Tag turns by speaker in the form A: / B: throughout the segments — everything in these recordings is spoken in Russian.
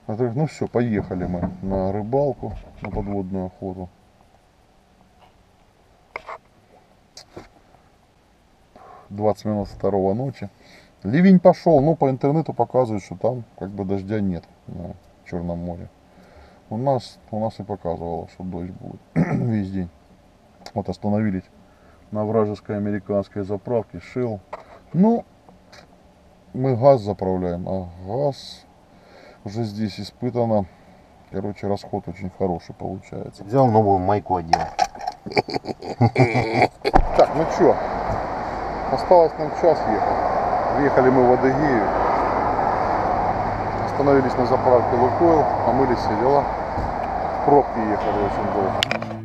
A: Ну все, поехали мы на рыбалку, на подводную охоту. 20 минут 2 ночи. Ливень пошел, но по интернету показывают, что там как бы дождя нет на Черном море. У нас и показывало, что дождь будет весь день. Вот остановились на вражеской американской заправке Shell. Ну, мы газ заправляем, а газ уже здесь испытано. Короче, расход очень хороший получается.
B: Взял новую майку, одел.
A: Так, ну чё, осталось нам час ехать. Въехали мы в Адыгею. Остановились на заправке Лукойл, помыли все дела. В пробке ехали очень долго.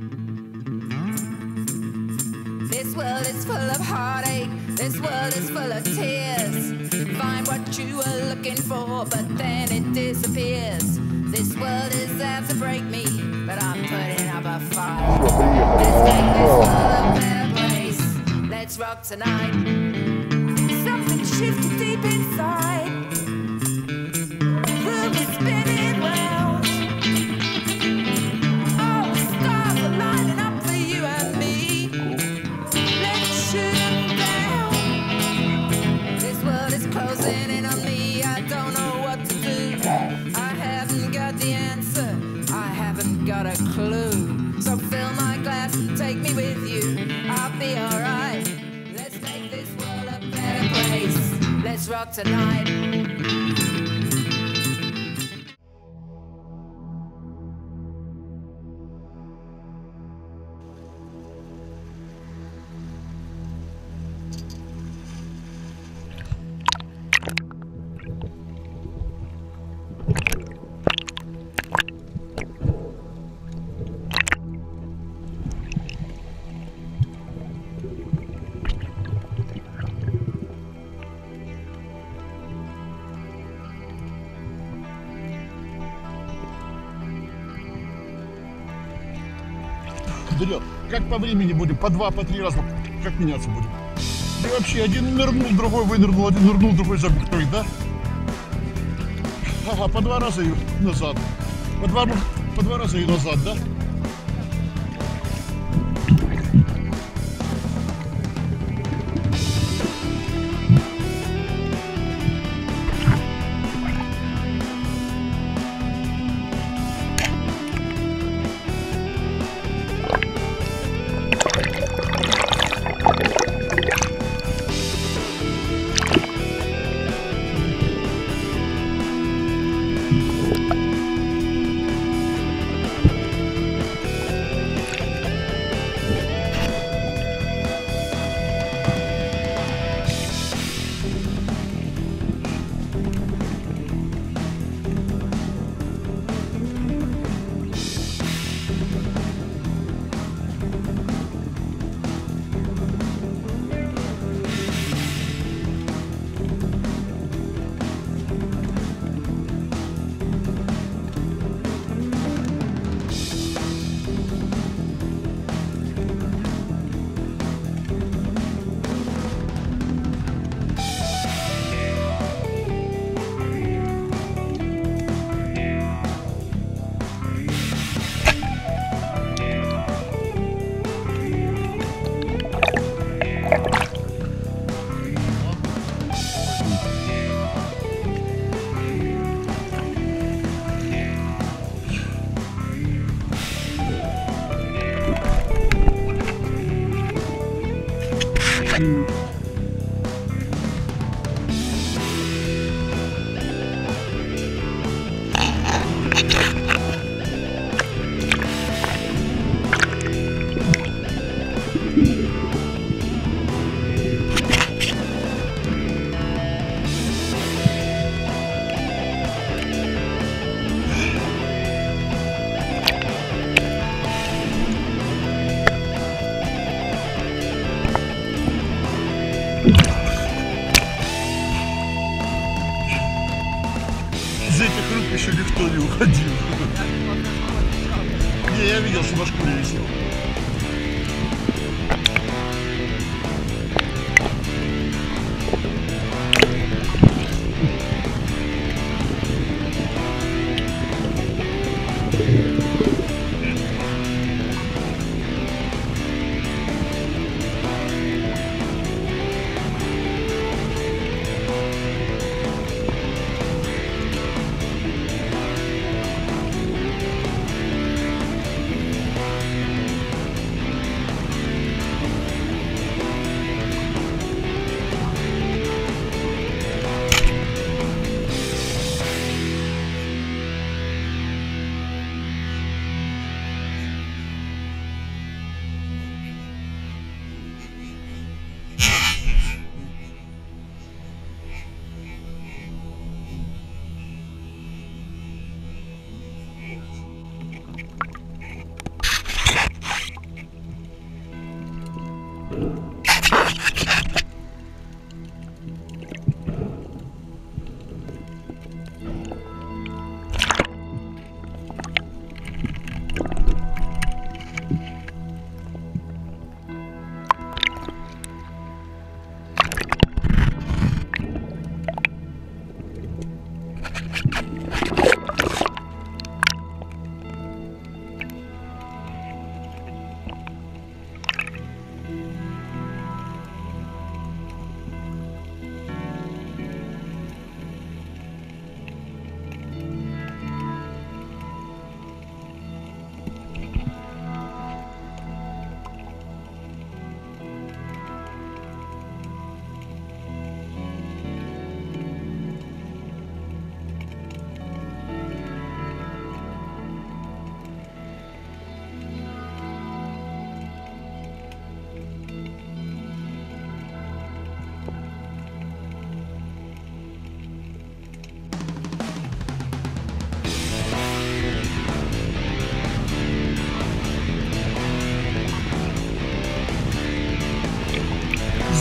C: This world is full of heartache, this world is full of tears. Find what you were looking for, but then it disappears. This world is out to break me, but I'm putting up a fight. Let's make this world a better place. Let's rock tonight. Something shifted deep inside. Room is spinning round. All the stars are lining up for you and me. Let's shoot 'em down. This world is closing in on me. I don't know what to do. I haven't got the answer. I haven't got a clue. So fill my glass and take me with you. I'll be alright. Let's make this world a better place. Let's rock tonight.
D: Вперед. Как по времени будем? По 2, по 3 раза. Как меняться будем? И вообще, один нырнул, другой вынырнул, один нырнул, другой забыл, да? Ага, по 2 раза и назад. По два раза и назад, да?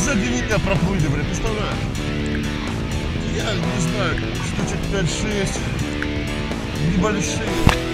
D: сзади меня пропрыгивали, представляешь? Я не знаю, штучек 5-6, небольшие.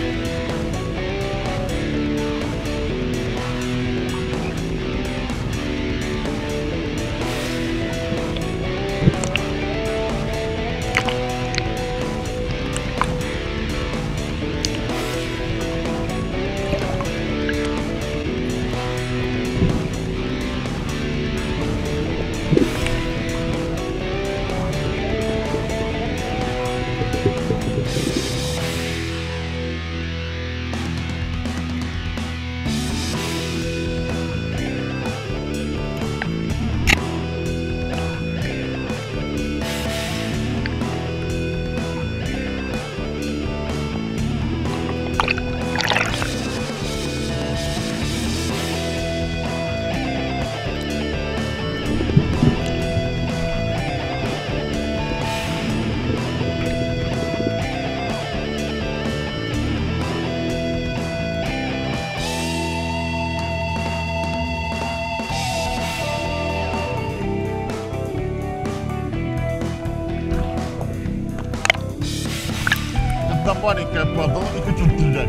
D: Одна маленькая падала и хочу стрелять.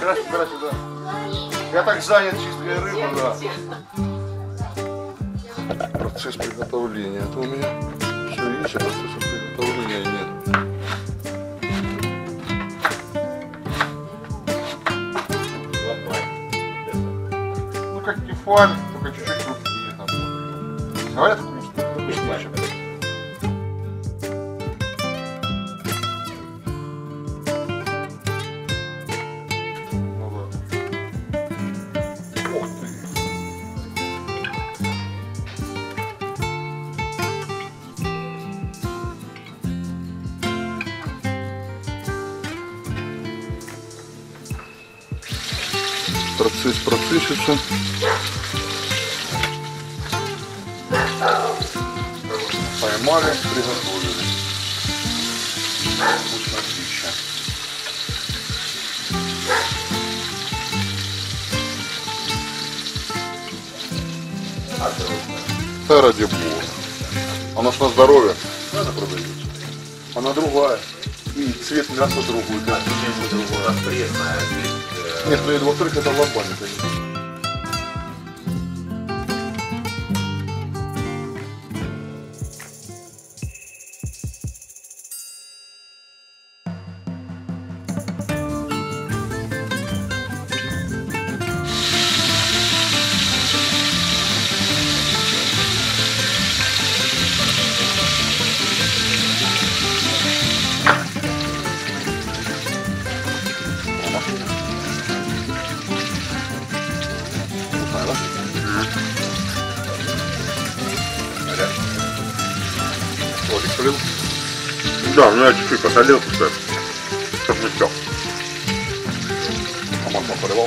A: Собирай сюда. Я так занят чисткой рыбы, да. Процесс приготовления. Это у меня все есть, а процесса приготовления нет. Ну как кефаль, только чуть-чуть крупнее там. Говорят, вкусно. Вкуснее. Процесс процессится. Поймали, приготовили. Вкусная пища. Да ради бога. Она ж на здоровье. Надо продается. Она другая. И цвет мяса другой. Да, другой. Нет, ну и во-вторых, это лобами, конечно.
B: Да, ну я чуть-чуть посолил, чтобы не все.
A: А масло поливал?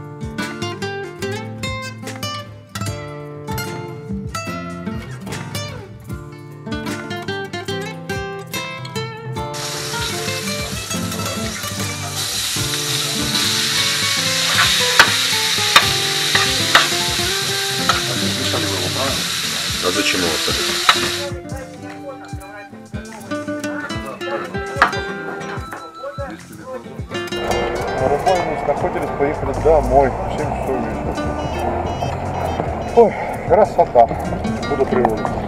B: А зачем его солить?
A: Нарубали, охотились, поехали домой. 7 часов вечера. Ой, красота. Буду природы.